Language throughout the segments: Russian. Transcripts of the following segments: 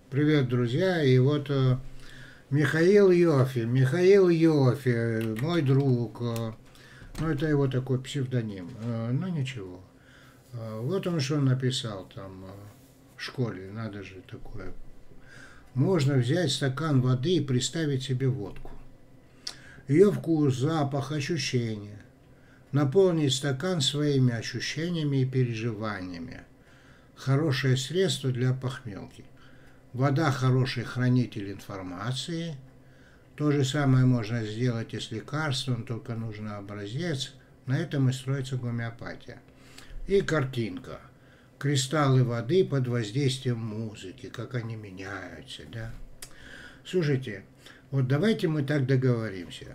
Привет, друзья. И вот Михаил Йофи, мой друг, ну это его такой псевдоним, ну ничего. Вот он что написал там в школе, надо же такое. Можно взять стакан воды и представить себе водку. Ее вкус, запах, ощущения. Наполнить стакан своими ощущениями и переживаниями. Хорошее средство для похмелки. Вода – хороший хранитель информации. То же самое можно сделать и с лекарством, только нужно образец. На этом и строится гомеопатия. И картинка. Кристаллы воды под воздействием музыки, как они меняются, да? Слушайте, вот давайте мы так договоримся.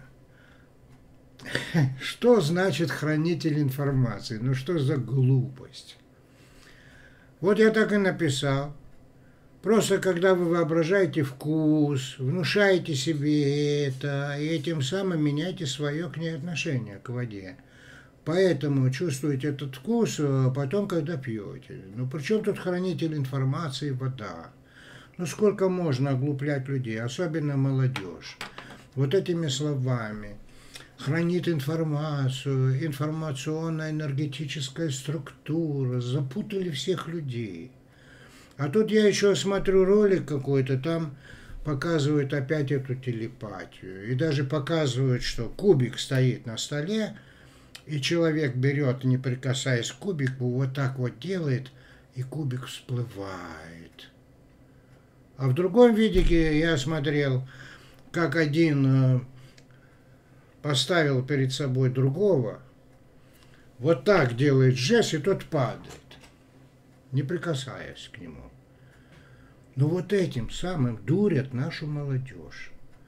Что значит хранитель информации? Ну что за глупость? Вот я так и написал. Просто когда вы воображаете вкус, внушаете себе это, и этим самым меняете свое к ней отношение, к воде. Поэтому чувствуете этот вкус потом, когда пьете. Ну, при чем тут хранитель информации вода? Ну, сколько можно оглуплять людей, особенно молодежь, вот этими словами. Хранит информацию, информационная энергетическая структура. Запутали всех людей. А тут я еще смотрю ролик какой-то, там показывают опять эту телепатию. И даже показывают, что кубик стоит на столе, и человек берет, не прикасаясь к кубику, вот так вот делает, и кубик всплывает. А в другом видике я смотрел, как один поставил перед собой другого, вот так делает жест, и тот падает, не прикасаясь к нему. Но вот этим самым дурят нашу молодежь.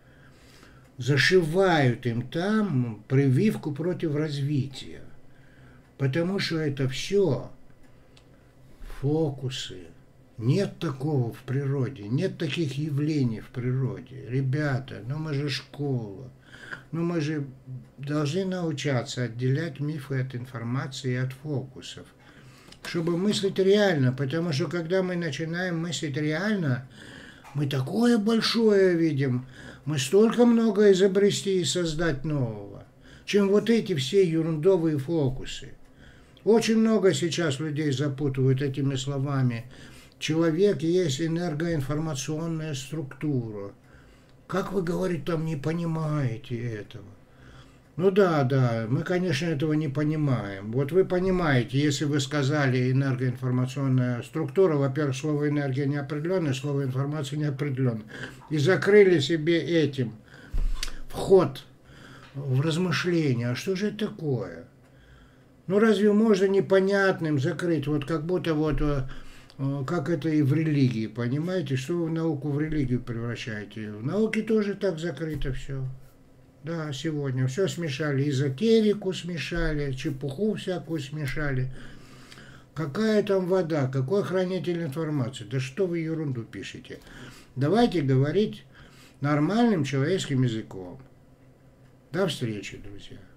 Зашивают им там прививку против развития. Потому что это все фокусы. Нет такого в природе, нет таких явлений в природе. Ребята, ну мы же школа. Ну мы же должны научаться отделять мифы от информации и от фокусов, чтобы мыслить реально, потому что когда мы начинаем мыслить реально, мы такое большое видим, мы столько много изобрести и создать нового, чем вот эти все ерундовые фокусы. Очень много сейчас людей запутывают этими словами. Человек есть энергоинформационная структура. Как вы, говорит, там не понимаете этого? Ну да, мы, конечно, этого не понимаем. Вот вы понимаете, если вы сказали энергоинформационная структура, во-первых, слово энергия неопределенное, слово информация неопределенное. И закрыли себе этим вход в размышления. А что же это такое? Ну разве можно непонятным закрыть, вот как будто вот как это и в религии, понимаете, что вы науку в религию превращаете? В науке тоже так закрыто все. Да, сегодня все смешали, эзотерику смешали, чепуху всякую смешали. Какая там вода, какой хранитель информации? Да что вы ерунду пишете? Давайте говорить нормальным человеческим языком. До встречи, друзья.